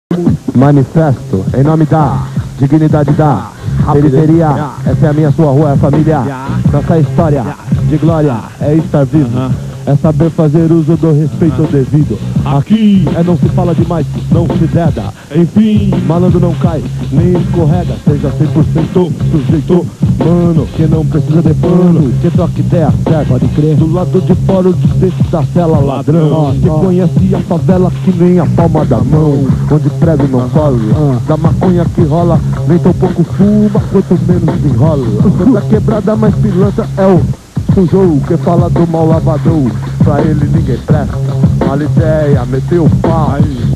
Manifesto em nome da dignidade da periferia. Essa é a minha, sua rua, é a família. Nossa história de glória é estar vivo, é saber fazer uso do respeito devido. Aqui é não se fala demais, não se deda. Enfim, malandro não cai, nem escorrega. Seja 100% sujeito, mano, que não precisa de pano, que troca ideia certa, pode crer. Do lado de fora, desse da cela, ladrão. Você conhece a favela que nem a palma da mão, onde prego não fala, da maconha que rola, nem tão pouco fuma, quanto menos enrola. Toda quebrada mais pilantra é o sujou, que fala do mal lavador, pra ele ninguém presta. Mala ideia, meteu o pau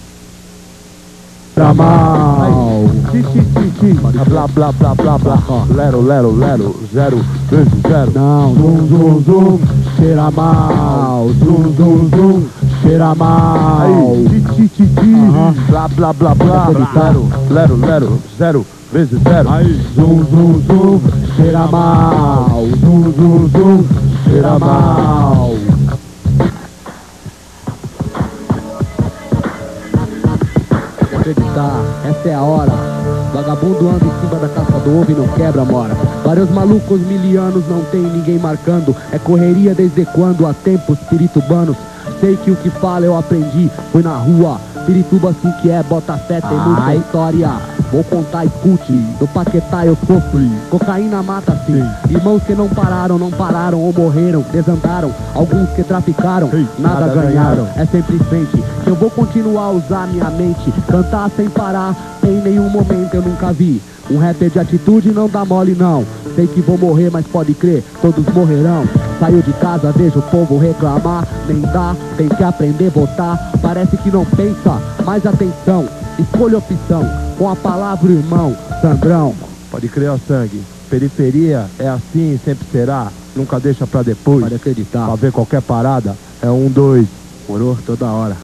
pra mal. Blá blá blá blá blá. Lero, lero, lero, 0 vezes 0. Não, zum, zum, zum, cheira mal. Zum, zum, zum, cheira mal. Blá blá blá blá. Lero, lero, lero, 0 vezes 0. Zum, zum, zum, cheira mal. Zum, zum, zum, cheira mal. Acreditar, essa é a hora. Vagabundo anda em cima da casca do ovo e não quebra, mora. Vários malucos milianos, não tem ninguém marcando. É correria desde quando há tempos piritubanos. Sei que o que fala eu aprendi, foi na rua. Pirituba assim que é, bota fé, tem muita história. Vou contar, escute, do Paquetá eu sofri. Cocaína mata sim, irmãos que não pararam ou morreram, desandaram. Alguns que traficaram, nada ganharam. É sempre em frente, que eu vou continuar a usar minha mente. Cantar sem parar, em nenhum momento eu nunca vi um rapper de atitude não dá mole não. Sei que vou morrer, mas pode crer, todos morrerão. Saiu de casa, vejo o povo reclamar. Nem dá, tem que aprender a votar. Parece que não pensa, mais atenção. Escolha opção, com a palavra irmão, Sandrão. Pode crer, ó sangue. Periferia é assim e sempre será. Nunca deixa pra depois. Pode acreditar. Pra ver qualquer parada, é 1, 2. Morou toda hora.